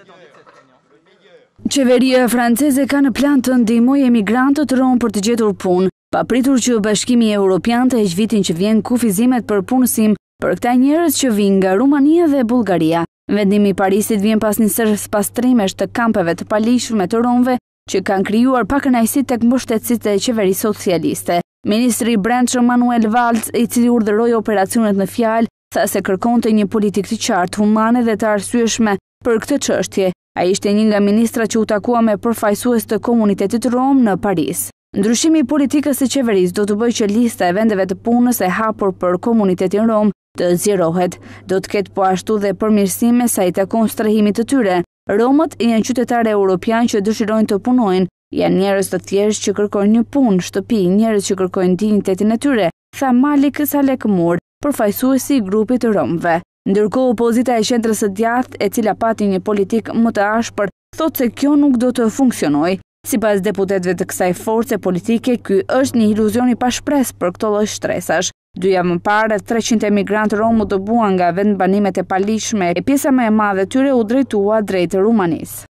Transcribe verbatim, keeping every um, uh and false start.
Qeveria franceze ka në plan të ndihmojë emigrantët rom për të gjetur punë, papritur që Bashkimi Evropian të heq vitin që vjen kufizimet për punësim për këta njerëz që vijnë nga Rumania dhe Bullgaria. Vendimi i Parisit vjen pas një sër pastrimesh të kampeve të palishme të romëve që kanë krijuar pakënaqësi tek mbështetësit e qeverisë socialiste. Ministri i Brendshëm Manuel Valls, i cili urdhëroi operacionet në fjalë, tha se kërkonte një politikë të qartë, humane dhe të arsyeshme për këtë çështje. Ai ishte një nga ministrat që u takua me përfaqësues të komunitetit rom në Paris. Ndryshimi i politikës së qeverisë do të bëjë që lista e vendeve të punës e hapur për komunitetin rom të zgjerohet. Do të ketë po ashtu dhe përmirësime sa i takon strehimit të tyre. Romët janë qytetarë europian që dëshirojnë të punojnë, janë njerëz të thjeshtë që kërkojnë një punë, shtëpi, njerëz që kërkojnë dinjitetin e tyre, tha Malik Salek Mur, përfaqësuesi i grupit të romëve. Ndërkohë opozita e qendrës së djathtë, e cila pati një politikë më të ashpër, thotë se kjo nuk do të funksionojë. Sipas deputetëve të kësaj force politike, ky është një iluzion i pashpresë për këtë lloj shtresash. Dy javë më parë, treqind emigrantë rom u dëbuan nga vendbanimet e palishme e pjesa më e madhe e tyre u drejtua drejt Rumanisë.